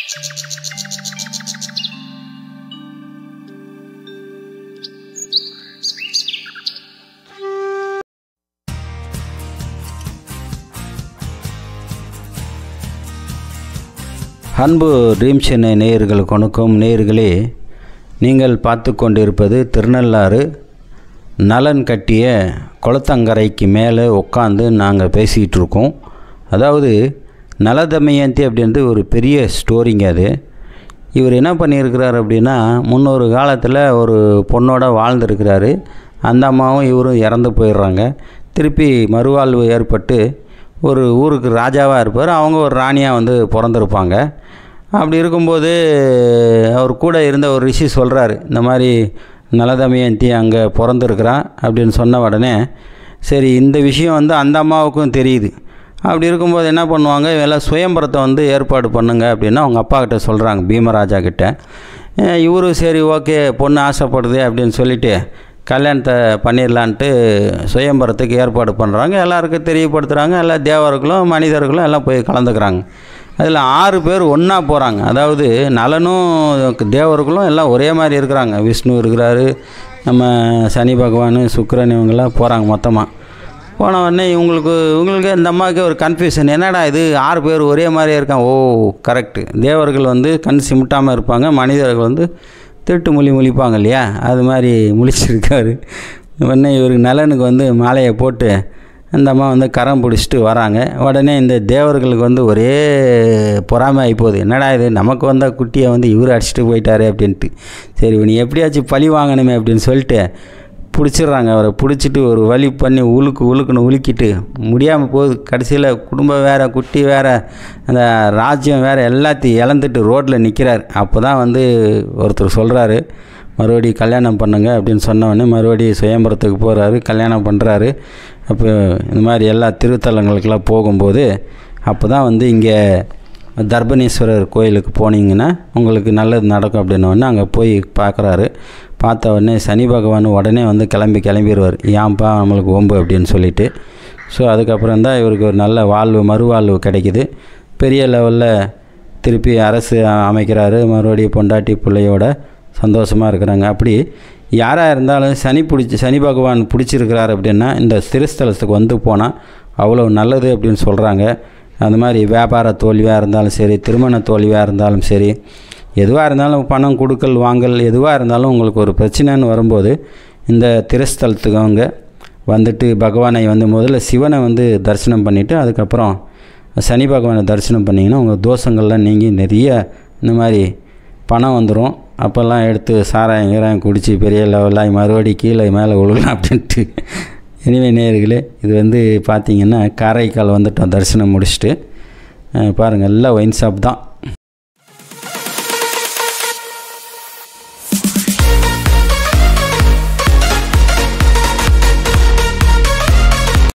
அன்பு ட்ரீம் சென்னை நேயர்களுக்கு வணக்கம். நேயர்களே, நீங்கள் பார்த்து கொண்டிருப்பது திருநள்ளாறு நலன் கட்டிய குளத்தங்கரைக்கு மேலே உட்காந்து நாங்கள் பேசிகிட்டு இருக்கோம். அதாவது நலதமயந்தி அப்படின்றது ஒரு பெரிய ஸ்டோரிங்க. அது இவர் என்ன பண்ணியிருக்கிறார் அப்படின்னா, முன்னொரு காலத்தில் ஒரு பொண்ணோட வாழ்ந்துருக்கிறாரு. அந்த அம்மாவும் இவரும் இறந்து போயிடுறாங்க. திருப்பி மறுவாழ்வு ஏற்பட்டு ஒரு ஊருக்கு ராஜாவாக இருப்பார். அவங்க ஒரு ராணியாக வந்து பிறந்திருப்பாங்க. அப்படி இருக்கும்போது அவர் கூட இருந்த ஒரு ரிஷி சொல்கிறாரு, இந்த மாதிரி நலதமயந்தி அங்கே பிறந்திருக்கிறான் அப்படின்னு சொன்ன உடனே, சரி இந்த விஷயம் வந்து அந்த அம்மாவுக்கும் தெரியுது. அப்படி இருக்கும்போது என்ன பண்ணுவாங்க, எல்லாம் சுயம்பரத்தை வந்து ஏற்பாடு பண்ணுங்க அப்படின்னு அவங்க அப்பா கிட்ட சொல்கிறாங்க, பீமராஜா கிட்ட. இவரு சரி ஓகே பொண்ணு ஆசைப்படுது அப்படின்னு சொல்லிவிட்டு கல்யாணத்தை பண்ணிடலான்ட்டு சுயம்பரத்துக்கு ஏற்பாடு பண்ணுறாங்க. எல்லாருக்கும் தெரியப்படுத்துகிறாங்க. எல்லா தேவர்களும் மனிதர்களும் எல்லாம் போய் கலந்துக்கிறாங்க. அதில் 6 பேர் ஒன்றா போகிறாங்க. அதாவது நலனும் தேவர்களும் எல்லாம் ஒரே மாதிரி இருக்கிறாங்க. விஷ்ணு இருக்கிறாரு, நம்ம சனி பகவான், சுக்கிரன், இவங்கெல்லாம் போகிறாங்க மொத்தமாக. போன உடனே இவங்களுக்கு இந்த அம்மாவுக்கு ஒரு கன்ஃபியூஷன், என்னடா இது 6 பேர் ஒரே மாதிரியே இருக்காங்க. ஓ கரெக்டு, தேவர்கள் வந்து கண் சிமிட்டாமல் இருப்பாங்க, மனிதர்கள் வந்து திருட்டு முழிப்பாங்க இல்லையா, அது மாதிரி முழிச்சிருக்காரு. உடனே இவருக்கு நலனுக்கு வந்து மாலையை போட்டு அந்த அம்மா வந்து கரம் பிடிச்சிட்டு வராங்க. உடனே இந்த தேவர்களுக்கு வந்து ஒரே பொறாமை ஆகிப்போகுது. என்னடா இது நமக்கு வந்த குட்டியை வந்து இவர் அடிச்சுட்டு போயிட்டாரு அப்படின்ட்டு. சரி நீ எப்படியாச்சும் பழி வாங்கணுமே அப்படின்னு சொல்லிட்டு பிடிச்சிடுறாங்க. அவரை பிடிச்சிட்டு ஒரு வழி பண்ணி உழுக்குன்னு உலுக்கிட்டு முடியாமல் போகுது. கடைசியில் குடும்பம் வேறு, குட்டி வேறு, அந்த ராஜ்யம் வேறு, எல்லாத்தையும் இழந்துட்டு ரோட்டில் நிற்கிறார். அப்போ தான் வந்து ஒருத்தர் சொல்கிறாரு, மறுபடியும் கல்யாணம் பண்ணுங்க அப்படின்னு சொன்னவொடனே மறுபடியும் சுயம்பரத்துக்கு போகிறாரு, கல்யாணம் பண்ணுறாரு. அப்போ இந்த மாதிரி எல்லா திருத்தலங்களுக்கெல்லாம் போகும்போது அப்போ தான் வந்து இங்கே தர்பணீஸ்வரர் கோயிலுக்கு போனீங்கன்னா உங்களுக்கு நல்லது நடக்கும் அப்படின்னோடனே அங்கே போய் பார்க்குறாரு. பார்த்த உடனே சனி பகவான் உடனே வந்து கிளம்பிடுவார், ஏன்பா நம்மளுக்கு ஒம்பு அப்படின்னு சொல்லிட்டு. ஸோ அதுக்கப்புறம் தான் இவருக்கு ஒரு நல்ல மறுவாழ்வு கிடைக்கிது. பெரிய லெவலில் திருப்பி அரசு அமைக்கிறாரு. மறுபடியும் பொண்டாட்டி பிள்ளையோட சந்தோஷமாக இருக்கிறாங்க. அப்படி யாராக இருந்தாலும் சனி பகவான் பிடிச்சிருக்கிறார் அப்படின்னா இந்த திருஸ்தலத்துக்கு வந்து போனால் அவ்வளோ நல்லது அப்படின்னு சொல்கிறாங்க. அந்த மாதிரி வியாபார தோல்வியாக இருந்தாலும் சரி, திருமண தோல்வியாக இருந்தாலும் சரி, எதுவாக இருந்தாலும் பணம் கொடுக்கல் வாங்கல் எதுவாக இருந்தாலும் உங்களுக்கு ஒரு பிரச்சனைன்னு வரும்போது இந்த திருஸ்தலத்துக்கு அவங்க வந்துட்டு பகவானை வந்து முதல்ல சிவனை வந்து தரிசனம் பண்ணிவிட்டு அதுக்கப்புறம் சனி பகவானை தரிசனம் பண்ணிங்கன்னா உங்கள் தோஷங்கள்லாம் நீங்கி நிறைய இந்த மாதிரி பணம் வந்துடும். அப்போல்லாம் எடுத்து சாராயம் குடித்து பெரிய லெவலாக மறுபடியும் கீழே மேலே விழுகலாம் அப்படின்ட்டு. இனிமே நேயர்களே, இது வந்து பார்த்திங்கன்னா காரைக்கால் வந்துட்டோம் தரிசனம் முடிச்சுட்டு. பாருங்கள் எல்லாம் ஒயின் ஷாப் தான்.